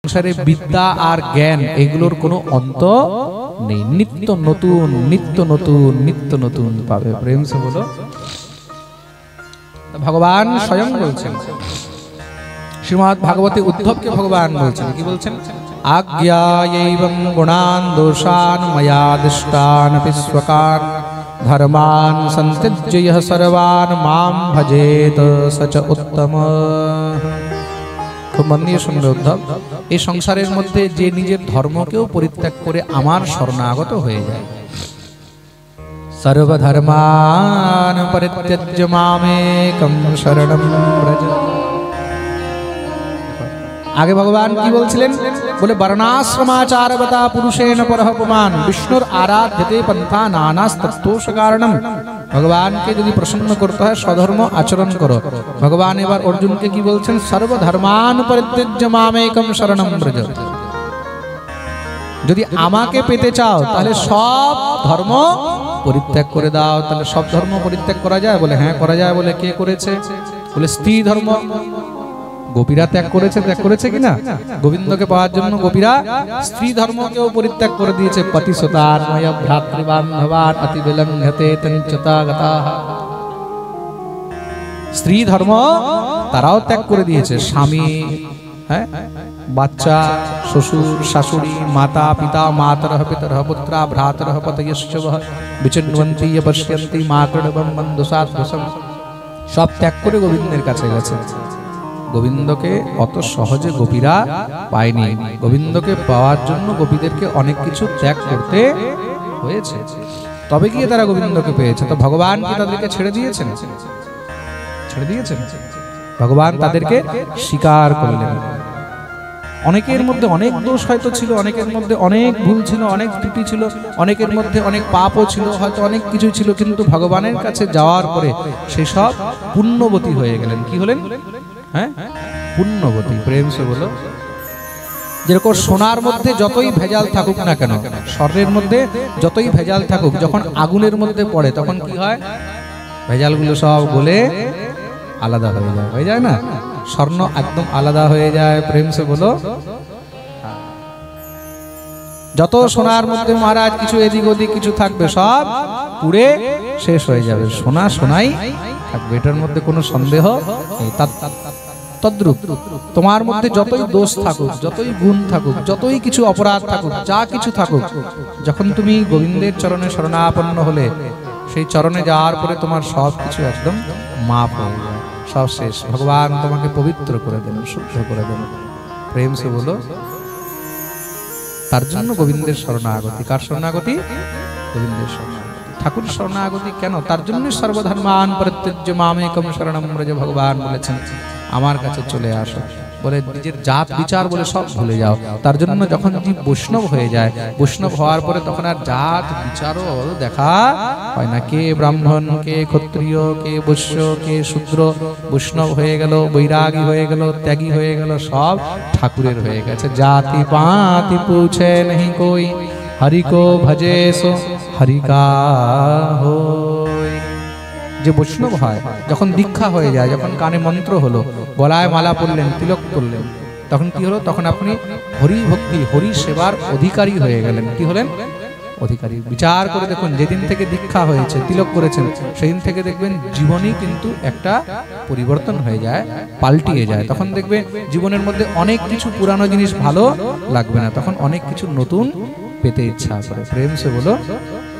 সংসারে বিদ্যা আর জ্ঞান এগুলোর কোনো অন্ত নেই, নিত্য নতুন নিত্য নতুন নিত্য নতুন পাবে। প্রেম সে বলো। ভগবান স্বয়ং বলছেন, শ্রীমদ্ ভাগবতে উদ্ধবকে ভগবান বলছেন, কি বলছেন? আজ্ঞায়ৈবং গুণান দোষান ময়া দিষ্টান বিশ্বকান ধর্মান সন্ত্যজ্য ইহ সর্বান মাম ভজেত সচ উত্তম। খুব মন দিয়ে শুনবে উদ্ধব, এই সংসারের মধ্যে যে নিজের ধর্মকেও পরিত্যাগ করে আমার শরণাগত হয়ে যায়, সর্বধর্মান পরিত্যজ্য মামেকং শরণং ব্রজ। আগে ভগবান কি বলছিলেন? বলে বর্ণাশ্রমাচারবতা পুরুষেণ পরহপমান বিষ্ণুর আরাধ্যতে পন্থা নানাস্তোষ কারণম। ভগবানকে যদি প্রসন্ন করতে হয় স্বধর্ম আচরণ করো। ভগবান এবার অর্জুনকে কি বলছেন? সর্বধর্মান পরিত্যজ্য মামেকং শরণং ব্রজ। যদি আমাকে পেতে চাও তাহলে সব ধর্ম পরিত্যাগ করে দাও। তাহলে সব ধর্ম পরিত্যাগ করা যায়? বলে হ্যাঁ করা যায়। বলে কে করেছে? বলে স্ত্রী ধর্ম। গোপীরা ত্যাগ করেছে কিনা? গোবিন্দকে পাওয়ার জন্য গোপীরা স্ত্রী ধর্মকেও পরিত্যাগ করে দিয়েছে। পতিসুতান ময় ভ্রাতৃবান্ধবান অতি বিলঙ্ঘতে তঞ্চতা গতাঃ। স্ত্রী ধর্ম তারাও ত্যাগ করে দিয়েছে। স্বামী, হ্যাঁ, বাচ্চা, শ্বশুর শাশুড়ি, মাতা পিতা, মাতরঃ পিতরঃ পুত্রা ভ্রাতরঃ পতয়শ্চ বিচিন্বন্তি পশ্যন্তি মাকড়বম বন্ধুসাৎসম। সব ত্যাগ করে গোবিন্দের কাছে গেছে। গোবিন্দকে অত সহজে গোপীরা পায়নি। গোবিন্দকে পাওয়ার জন্য গোপীদেরকে অনেক কিছু ত্যাগ করতে হয়েছে, তবে গিয়ে তারা গোবিন্দকে পেয়েছে। তো ভগবান কি তাদেরকে ছেড়ে দিয়েছেন? ছেড়ে দিয়েছেন? ভগবান তাদেরকে স্বীকার করলেন। অনেকের মধ্যে অনেক দোষ হয়তো ছিল, অনেকের মধ্যে অনেক ভুল ছিল, অনেক ত্রুটি ছিল, অনেকের মধ্যে অনেক পাপও ছিল, হয়তো অনেক কিছু ছিল, কিন্তু ভগবানের কাছে যাওয়ার পরে সেসব পুণ্যবতী হয়ে গেলেন। কি হলেন? হ্যাঁ, পুণ্যবতী। প্রেম সে বলো। যেরকম সোনার মধ্যে যতই ভেজাল থাকুক না কেন, স্বর্ণের মধ্যে যতই ভেজাল থাকুক, যখন আগুনের মধ্যে পড়ে তখন কি হয়? ভেজালগুলো সব গলে আলাদা হয়ে যায় না? স্বর্ণ একদম আলাদা হয়ে যায়। প্রেম সে বলো। যত সোনার মধ্যে মহারাজ কিছু এদিক ওদিক কিছু থাকবে, সব পুড়ে শেষ হয়ে যাবে। সোনা সোনাই থাকবে, এটার মধ্যে কোনো সন্দেহ নেই। তদ্রূপ তোমার মধ্যে যতই দোষ থাকুক, যতই গুণ থাকুক, যতই কিছু অপরাধ থাকুক, যা কিছু থাকুক, যখন তুমি গোবিন্দের চরণে শরণাপন্ন হলে, সেই চরণে যাওয়ার পরে তোমার সব কিছু একদম মাপ হয়ে যায়, সব শেষ। ভগবান তোমাকে পবিত্র করে দেন, শুদ্ধ করে দেন। প্রেম সে বলো। তার জন্য গোবিন্দের শরণাগতি। কার শরণাগতি? গোবিন্দের শরণাগতি। ঠাকুর শরণাগতি কেন? তার জন্য সর্বধর্মান পরিত্যজ্য মামেকং শরণং ব্রজ। ভগবান বলেছেন আমার কাছে চলে আসো। বলে নিজের জাত বিচার বলে সব ভুলে যাও। তার জন্য যখন জীব বৈষ্ণব হয়ে যায়, বৈষ্ণব হওয়ার পরে তখন আর জাত বিচারও দেখা হয় না। কে ব্রাহ্মণ, কে ক্ষত্রিয়, কে বৈশ্য, কে শূদ্র। বৈষ্ণব হয়ে গেল, বৈরাগী হয়ে গেল, ত্যাগী হয়ে গেল, সব ঠাকুরের হয়ে গেছে। জাতি পাতি পুছে নেই কই, হরি কো ভজে সো হরি কা হোয়। যে বৈষ্ণব হয়, যখন দীক্ষা হয়ে যায়, যখন কানে মন্ত্র হলো, গলায় মালা পরলেন, তিলক করলেন, তখন কি হলো? তখন আপনি হরি ভক্তি, হরি সেবার অধিকারী হয়ে গেলেন। কি হলেন? অধিকারী। বিচার করে দেখুন, যেদিন থেকে দীক্ষা হয়েছে, তিলক করেছেন, সেদিন থেকে দেখবেন জীবনই কিন্তু একটা পরিবর্তন হয়ে যায়, পাল্টিয়ে যায়। তখন দেখবে জীবনের মধ্যে অনেক কিছু পুরানো জিনিস ভালো লাগবে না, তখন অনেক কিছু নতুন পেতে ইচ্ছা করে। প্রেম সে বলো।